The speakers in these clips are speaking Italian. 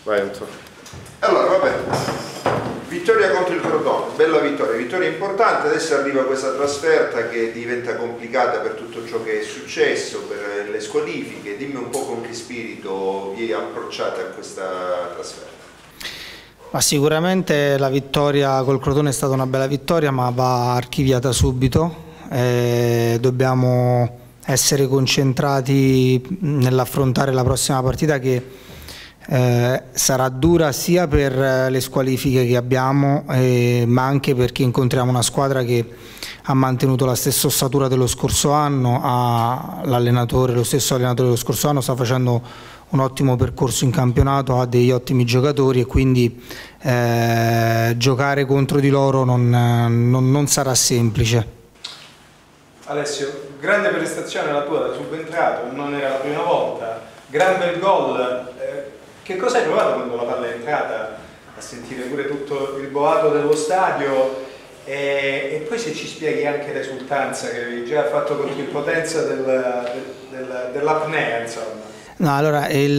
Vai Antonio. Allora, vabbè, vittoria contro il Crotone, bella vittoria importante. Adesso arriva questa trasferta che diventa complicata per tutto ciò che è successo, per le squalifiche. Dimmi un po' con che spirito vi approcciate a questa trasferta. Ma sicuramente la vittoria col Crotone è stata una bella vittoria, ma va archiviata subito. Dobbiamo essere concentrati nell'affrontare la prossima partita, che sarà dura sia per le squalifiche che abbiamo, ma anche perché incontriamo una squadra che ha mantenuto la stessa ossatura dello scorso anno. Lo stesso allenatore dello scorso anno sta facendo un ottimo percorso in campionato, ha degli ottimi giocatori, e quindi giocare contro di loro non sarà semplice. Alessio, grande prestazione la tua da subentrato, non era la prima volta, gran bel gol. Che cosa hai provato quando la palla è entrata? A sentire pure tutto il boato dello stadio, e poi se ci spieghi anche l'esultanza che avevi già fatto contro il Potenza dell'apnea, insomma. No, allora è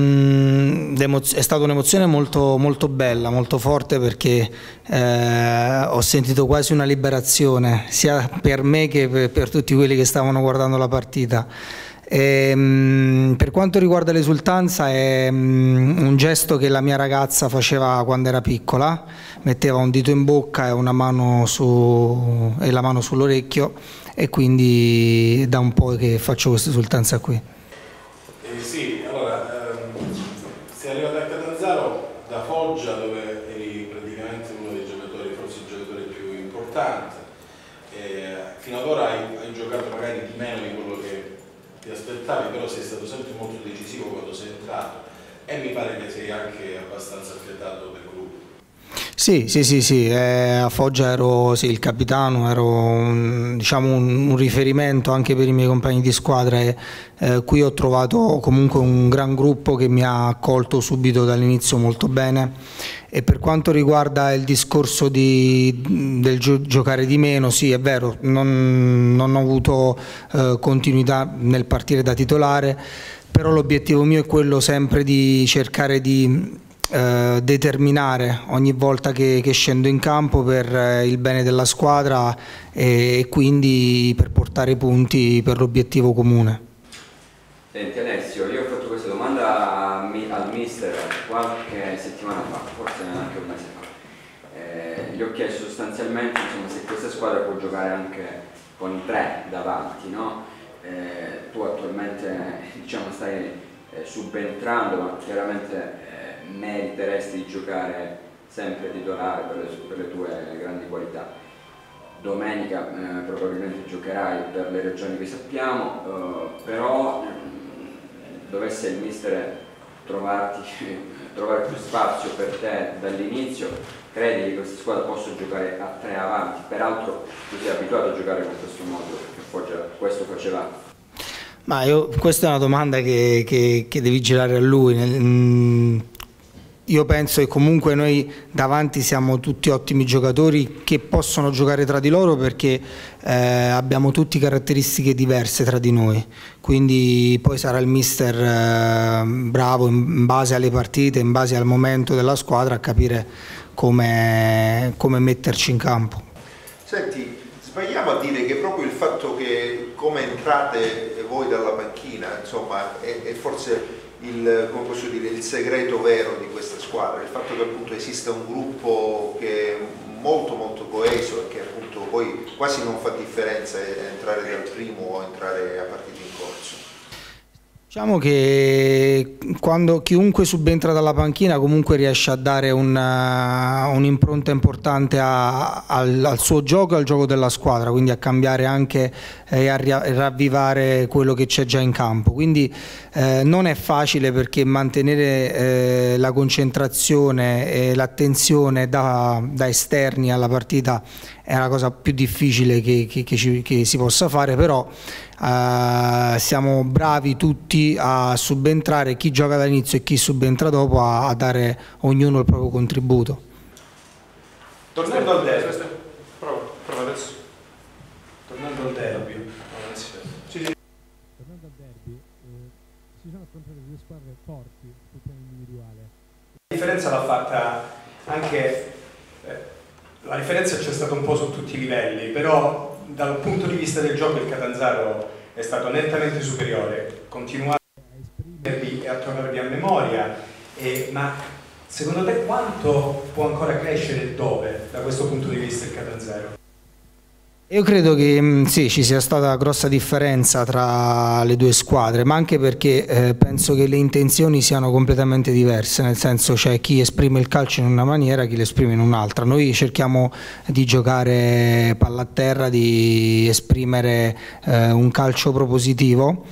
stata un'emozione molto, molto bella, molto forte, perché ho sentito quasi una liberazione, sia per me che per tutti quelli che stavano guardando la partita. Per quanto riguarda l'esultanza, è un gesto che la mia ragazza faceva quando era piccola, metteva un dito in bocca e la mano sull'orecchio, e quindi da un po' che faccio questa esultanza qui. Sì, allora, sei arrivato a Catanzaro da Foggia, dove eri praticamente uno dei giocatori, forse il giocatore più importante. Fino ad ora hai giocato magari di meno di quello che ti aspettavi, però sei stato sempre molto decisivo quando sei entrato, e mi pare che sei anche abbastanza affiatato del gruppo. Sì, a Foggia ero il capitano, ero diciamo un riferimento anche per i miei compagni di squadra, e qui ho trovato comunque un gran gruppo che mi ha accolto subito dall'inizio molto bene. E per quanto riguarda il discorso del giocare di meno, sì, è vero, non ho avuto continuità nel partire da titolare, però l'obiettivo mio è quello sempre di cercare di determinare ogni volta che scendo in campo per il bene della squadra, e quindi per portare punti per l'obiettivo comune. Senti Alessio, io ho fatto questa domanda al mister qualche settimana fa, forse neanche un mese fa. Gli ho chiesto sostanzialmente, insomma, se questa squadra può giocare anche con i tre davanti, no? Tu attualmente, diciamo, stai subentrando, ma chiaramente meriteresti di giocare sempre titolare per le tue grandi qualità. Domenica probabilmente giocherai per le ragioni che sappiamo, però dovesse il mister trovare più spazio per te dall'inizio, credi che questa squadra possa giocare a tre avanti? Peraltro tu sei abituato a giocare con questo modo, perché Foggia questo faceva. Ma questa è una domanda che devi girare a lui. Io penso che comunque noi davanti siamo tutti ottimi giocatori che possono giocare tra di loro, perché abbiamo tutti caratteristiche diverse tra di noi, quindi poi sarà il mister bravo in base alle partite, in base al momento della squadra, a capire come metterci in campo. Senti, sbagliamo a dire che proprio il fatto che come entrate voi dalla panchina, insomma, è forse come posso dire, il segreto vero di questa squadra, il fatto che appunto esista un gruppo che è molto molto coeso, e che appunto poi quasi non fa differenza entrare dal primo o entrare a partita in corso. Diciamo che quando chiunque subentra dalla panchina comunque riesce a dare un'impronta importante al suo gioco e al gioco della squadra, quindi a cambiare anche e a ravvivare quello che c'è già in campo. Quindi non è facile, perché mantenere la concentrazione e l'attenzione da esterni alla partita è la cosa più difficile che si possa fare, però siamo bravi tutti a subentrare, chi gioca dall'inizio e chi subentra dopo, a dare ognuno il proprio contributo. Tornando al derby, prova adesso. Tornando al derby, ci sono affrontate due squadre forti sul piano individuale. differenza l'ha fatta anche, la differenza c'è stata un po' su tutti i livelli, però dal punto di vista del gioco il Catanzaro è stato nettamente superiore, continuate a esprimervi e a trovarvi a memoria, ma secondo te quanto può ancora crescere e dove da questo punto di vista il Catanzaro? Io credo che sì, ci sia stata grossa differenza tra le due squadre, ma anche perché penso che le intenzioni siano completamente diverse, nel senso c'è chi esprime il calcio in una maniera, chi lo esprime in un'altra. Noi cerchiamo di giocare palla a terra, di esprimere un calcio propositivo,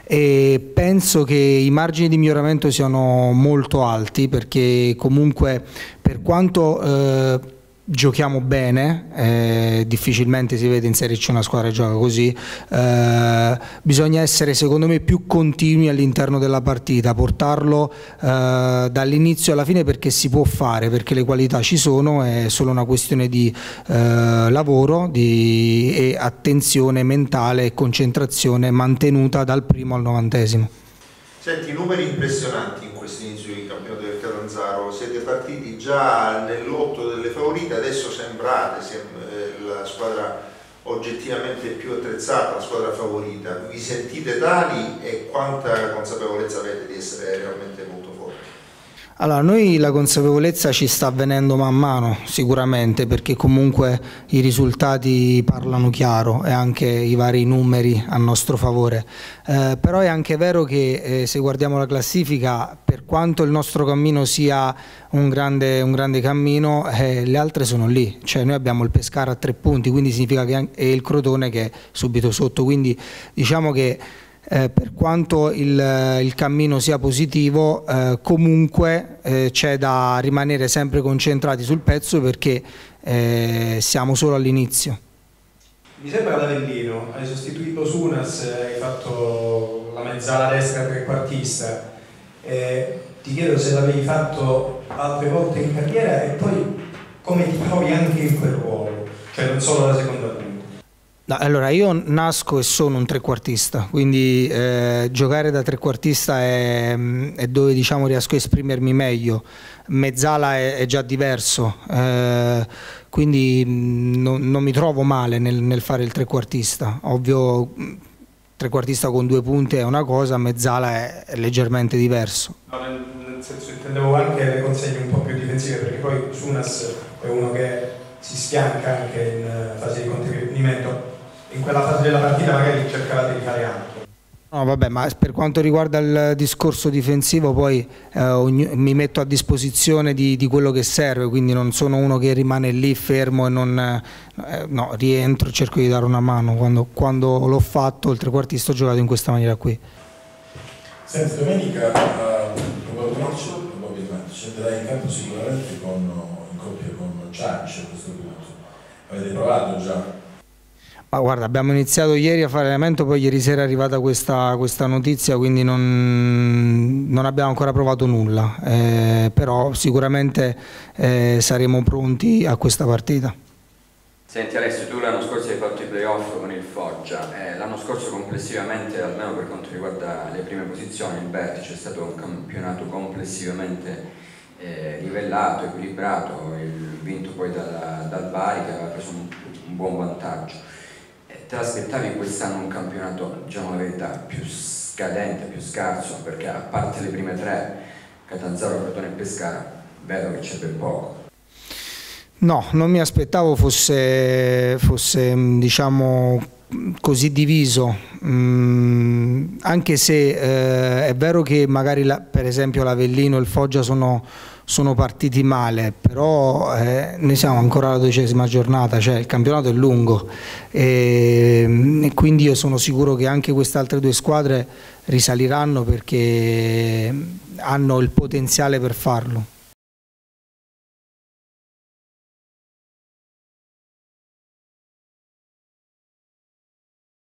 e penso che i margini di miglioramento siano molto alti, perché comunque per quanto giochiamo bene, difficilmente si vede in Serie C una squadra che gioca così, bisogna essere secondo me più continui all'interno della partita, portarlo dall'inizio alla fine, perché si può fare, perché le qualità ci sono, è solo una questione di lavoro e attenzione mentale e concentrazione mantenuta dal primo al 90°. Senti, numeri impressionanti in questo inizio di campionato del Catanzaro, siete partiti già nel lotto delle favorite, adesso sembrate la squadra oggettivamente più attrezzata, la squadra favorita, vi sentite tali e quanta consapevolezza avete di essere realmente molto forti? Allora, noi la consapevolezza ci sta avvenendo man mano, sicuramente, perché comunque i risultati parlano chiaro e anche i vari numeri a nostro favore, però è anche vero che se guardiamo la classifica, per quanto il nostro cammino sia un grande cammino, le altre sono lì, cioè noi abbiamo il Pescara a 3 punti, quindi significa che è il Crotone che è subito sotto, quindi diciamo che per quanto il cammino sia positivo, comunque c'è da rimanere sempre concentrati sul pezzo, perché siamo solo all'inizio. Mi sembra da Avellino, hai sostituito Sunas, hai fatto la mezzala destra trequartista, ti chiedo se l'avevi fatto altre volte in carriera e poi come ti trovi anche in quel ruolo, cioè non solo la seconda punta. No, allora io nasco e sono un trequartista, quindi giocare da trequartista è dove diciamo riesco a esprimermi meglio. Mezzala è già diverso, quindi non mi trovo male nel fare il trequartista. Ovvio, trequartista con 2 punti è una cosa, mezzala è leggermente diverso. No, nel senso, intendevo anche le consegne un po' più difensive, perché poi Sunas è uno che si sfianca anche in fase di contenimento. In quella fase della partita magari cercavate di fare altro. No, vabbè, ma per quanto riguarda il discorso difensivo poi mi metto a disposizione di quello che serve, quindi non sono uno che rimane lì fermo e non no, rientro, cerco di dare una mano. Quando l'ho fatto, il trequartista, ho giocato in questa maniera qui. Senti, domenica probabilmente scenderai in campo sicuramente in coppia con Cianci a questo punto. Avete provato già? Ma guarda, abbiamo iniziato ieri a fare allenamento, poi ieri sera è arrivata questa notizia, quindi non abbiamo ancora provato nulla, però sicuramente saremo pronti a questa partita. Senti Alessio, tu l'anno scorso hai fatto i playoff con il Foggia, l'anno scorso complessivamente, almeno per quanto riguarda le prime posizioni, il vertice è stato un campionato complessivamente livellato, equilibrato, vinto poi dal Bari che aveva preso un buon vantaggio. Te l'aspettavi quest'anno un campionato, diciamo la verità, più scadente, più scarso, perché a parte le prime 3, Catanzaro, Crotone e Pescara, vedo che c'è ben poco. No, non mi aspettavo fosse diciamo così diviso, anche se è vero che magari per esempio l'Avellino e il Foggia sono partiti male, però noi siamo ancora alla 12ª giornata, cioè il campionato è lungo e quindi io sono sicuro che anche queste altre 2 squadre risaliranno, perché hanno il potenziale per farlo.